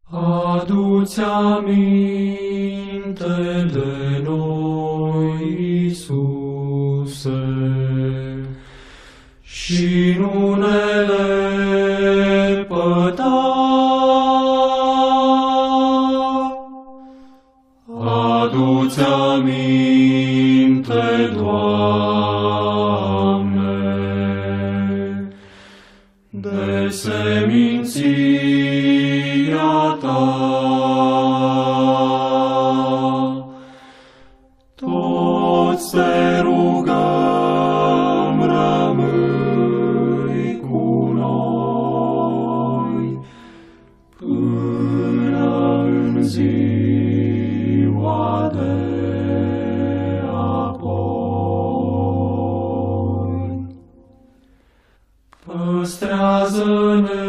Adu-ți aminte de noi, Iisuse, și nu ne lepăda. Adu-ți aminte, Doamne, de seminția Ta. Toți te rugăm, rămâi cu noi până în ziua de apoi. Păstrează-ne,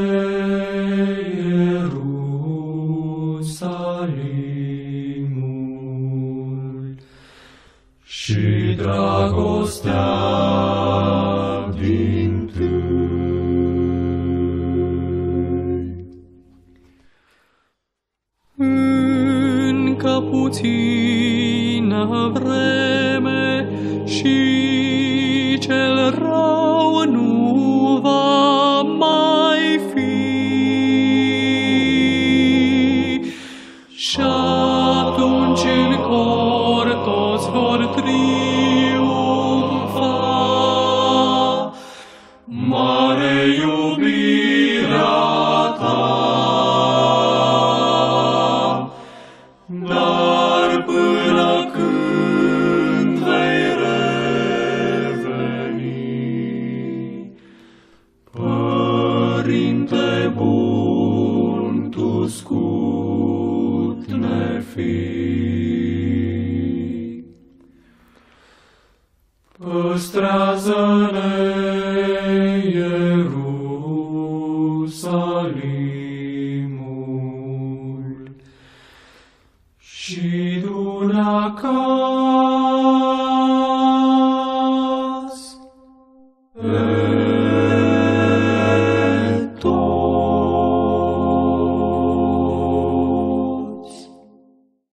Ierusalimul, și dragostea dintâi. Încă puțină vreme și cel rău nu va mai fi. Și atunci în cor toți vor triumfa. Mare iubirea Ta, dar până când vei reveni, Părinte bun, Tu scut ne fii. Păstrează-ne, Ierusalimul, și du-ne acasă